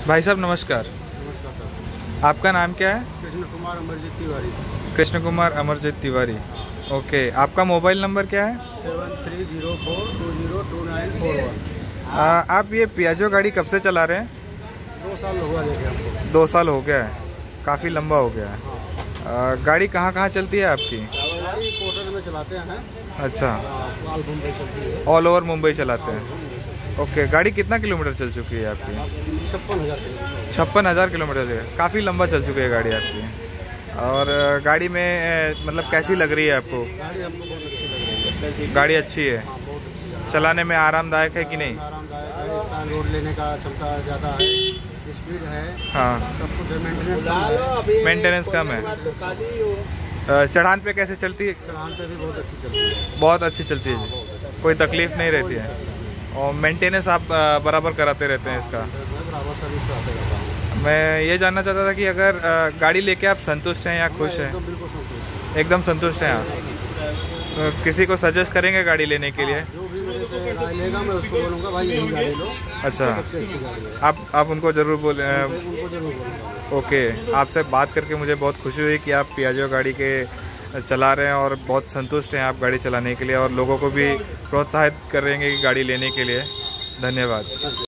भाई साहब नमस्कार। नमस्कार सर। आपका नाम क्या है? कृष्ण कुमार अमरजीत तिवारी। कृष्ण कुमार अमरजीत तिवारी। ओके, आपका मोबाइल नंबर क्या है? 7304202941। आप ये पियाजो गाड़ी कब से चला रहे हैं? 2 साल हुआ देखे हमको। 2 साल हो गया है, काफ़ी लंबा हो गया है। गाड़ी कहाँ कहाँ चलती है आपकी? गाड़ी कोटर में चलाते हैं। अच्छा, ऑल मुंबई चलती है। ऑल ओवर मुंबई चलाते हैं। ओके, गाड़ी कितना किलोमीटर चल चुकी है आपकी? 56,000। 56,000 किलोमीटर से काफ़ी लंबा चल चुकी है गाड़ी आपकी। और गाड़ी में मतलब कैसी लग रही है आपको? गाड़ी हमको बहुत अच्छी लग रही है। गाड़ी अच्छी है, हाँ, बहुत अच्छी है। चलाने में आरामदायक है कि नहीं? आरामदायक है। इसका लोड लेने का क्षमता ज़्यादा है, स्पीड है, हाँ, सब कुछ है। मेंटेनेंस कम है। चढ़ान पे कैसे चलती है? चलान पे भी बहुत अच्छी चलती है। बहुत अच्छी चलती है, कोई तकलीफ नहीं रहती है। और मेंटेनेंस आप बराबर कराते रहते हैं इसका? बराबर सर्विस कराते रहता हूँ। मैं ये जानना चाहता था कि अगर गाड़ी लेके आप संतुष्ट हैं या खुश हैं? बिल्कुल संतुष्ट। एकदम संतुष्ट हैं आप? तो किसी को सजेस्ट करेंगे गाड़ी लेने के लिए? जो भी मेरे से राय लेगा मैं उसको बोलूँगा भाई यही गाड़ी लो। अच्छा, सबसे अच्छी गाड़ी है। आप उनको ज़रूर बोले। उनको जरूर बोलूँगा। ओके, आपसे बात करके मुझे बहुत खुशी हुई कि आप पियाजो गाड़ी के चला रहे हैं और बहुत संतुष्ट हैं आप गाड़ी चलाने के लिए, और लोगों को भी प्रोत्साहित करेंगे कि गाड़ी लेने के लिए। धन्यवाद।